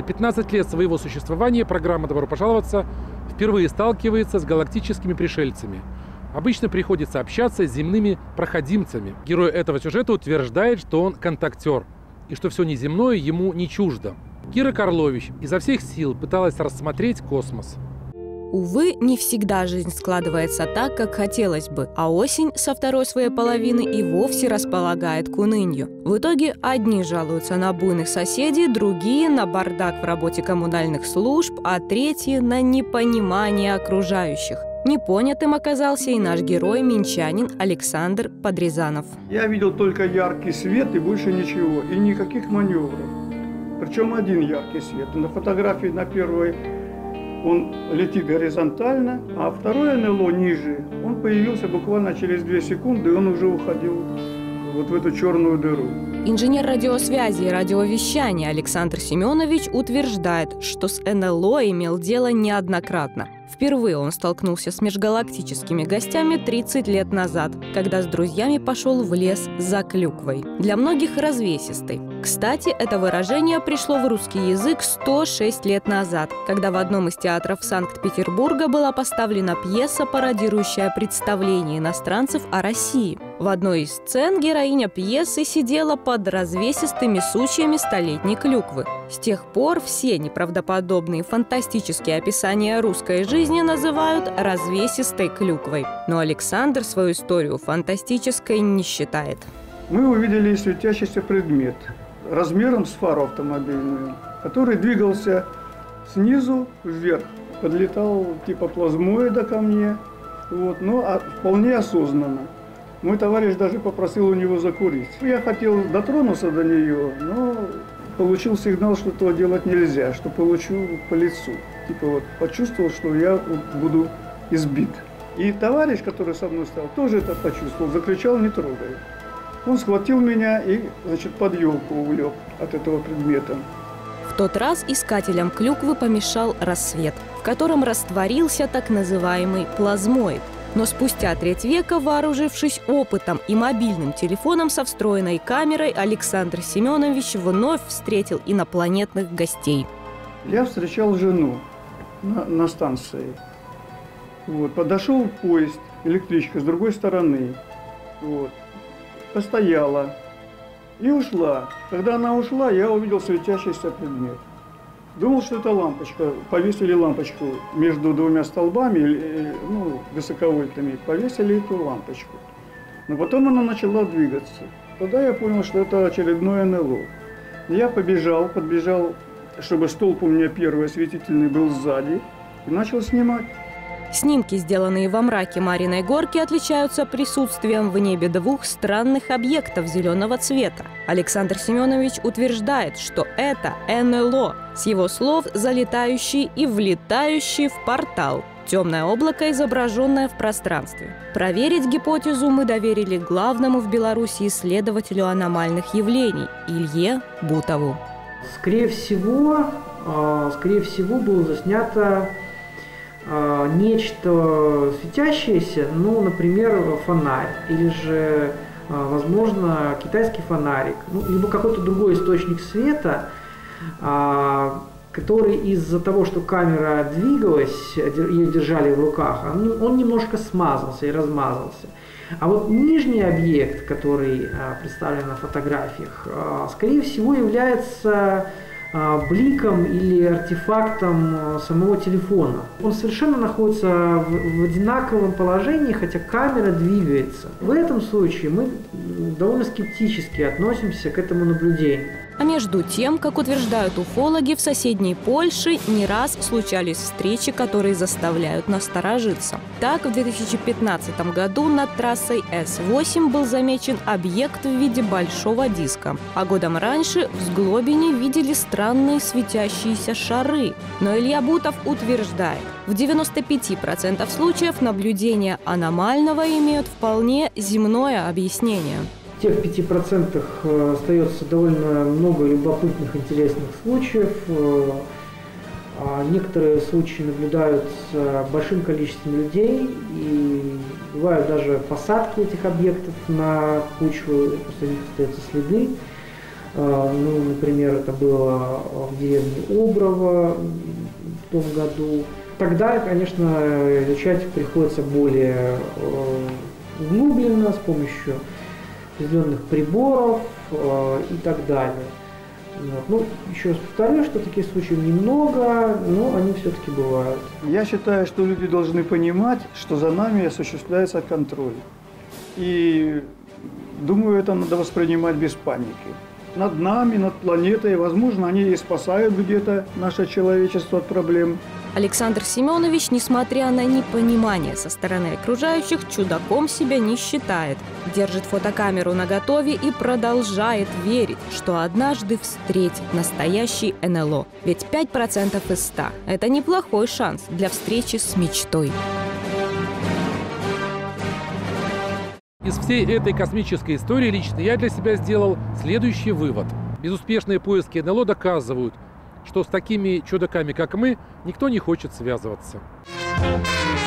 15 лет своего существования программа «Добро пожаловаться» впервые сталкивается с галактическими пришельцами. Обычно приходится общаться с земными проходимцами. Герой этого сюжета утверждает, что он контактер, и что все неземное ему не чуждо. Кира Карлович изо всех сил пыталась рассмотреть космос. Увы, не всегда жизнь складывается так, как хотелось бы, а осень со второй своей половины и вовсе располагает к унынию. В итоге одни жалуются на буйных соседей, другие – на бардак в работе коммунальных служб, а третьи – на непонимание окружающих. Непонятым оказался и наш герой, минчанин Александр Подрезанов. Я видел только яркий свет и больше ничего, и никаких маневров. Причем один яркий свет. На фотографии на первой он летит горизонтально, а второе НЛО ниже, он появился буквально через 2 секунды, и он уже уходил вот в эту черную дыру. Инженер радиосвязи и радиовещания Александр Семенович утверждает, что с НЛО имел дело неоднократно. Впервые он столкнулся с межгалактическими гостями 30 лет назад, когда с друзьями пошел в лес за клюквой. Для многих развесистой. Кстати, это выражение пришло в русский язык 106 лет назад, когда в одном из театров Санкт-Петербурга была поставлена пьеса, пародирующая представление иностранцев о России. В одной из сцен героиня пьесы сидела под развесистыми сучьями столетней клюквы. С тех пор все неправдоподобные фантастические описания русской жизни называют развесистой клюквой. Но Александр свою историю фантастической не считает. Мы увидели светящийся предмет размером с фару автомобильную, который двигался снизу вверх, подлетал типа плазмоида ко мне, но вполне осознанно. Мой товарищ даже попросил у него закурить. Я хотел дотронуться до нее, но получил сигнал, что этого делать нельзя, что получу по лицу. Типа почувствовал, что я буду избит. И товарищ, который со мной стоял, тоже это почувствовал, закричал: «Не трогай». Он схватил меня и, под елку увлек от этого предмета. В тот раз искателям клюквы помешал рассвет, в котором растворился так называемый плазмоид. Но спустя треть века, вооружившись опытом и мобильным телефоном со встроенной камерой, Александр Семенович вновь встретил инопланетных гостей. Я встречал жену на станции. Подошел поезд, электричка с другой стороны. Постояла и ушла. Когда она ушла, я увидел светящийся предмет. Думал, что это лампочка. Повесили лампочку между 2 столбами, высоковольтными. Повесили эту лампочку. Но потом она начала двигаться. Тогда я понял, что это очередное НЛО. Я подбежал, чтобы столб у меня первый осветительный был сзади, и начал снимать. Снимки, сделанные во мраке Мариной горки, отличаются присутствием в небе 2 странных объектов зеленого цвета. Александр Семенович утверждает, что это НЛО, с его слов залетающий и влетающий в портал. Темное облако, изображенное в пространстве. Проверить гипотезу мы доверили главному в Беларуси исследователю аномальных явлений Илье Бутову. Скорее всего, было заснято нечто светящееся, например, фонарь, или же, возможно, китайский фонарик, либо какой-то другой источник света, который из-за того, что камера двигалась, ее держали в руках, он немножко смазался и размазался. А вот нижний объект, который представлен на фотографиях, скорее всего является бликом или артефактом самого телефона. Он совершенно находится в одинаковом положении, хотя камера двигается. В этом случае мы довольно скептически относимся к этому наблюдению. А между тем, как утверждают уфологи, в соседней Польше не раз случались встречи, которые заставляют насторожиться. Так, в 2015 году над трассой С8 был замечен объект в виде большого диска. А годом раньше в Сглобине видели странные светящиеся шары. Но Илья Бутов утверждает, в 95% случаев наблюдения аномального имеют вполне земное объяснение. В тех 5% остается довольно много любопытных, интересных случаев. Некоторые случаи наблюдаются большим количеством людей, и бывают даже посадки этих объектов на почву, после них остаются следы. Ну, например, это было в деревне Оброво в том году. Тогда, конечно, изучать приходится более углубленно, с помощью определенных приборов и так далее. Ну, еще раз повторю, что таких случаев немного, но они все-таки бывают. Я считаю, что люди должны понимать, что за нами осуществляется контроль. И думаю, это надо воспринимать без паники. Над нами, над планетой, возможно, они и спасают где-то наше человечество от проблем. Александр Семенович, несмотря на непонимание со стороны окружающих, чудаком себя не считает. Держит фотокамеру наготове и продолжает верить, что однажды встретит настоящий НЛО. Ведь 5% из 100 – это неплохой шанс для встречи с мечтой. Из всей этой космической истории лично я для себя сделал следующий вывод. Безуспешные поиски НЛО доказывают, что с такими чудаками, как мы, никто не хочет связываться.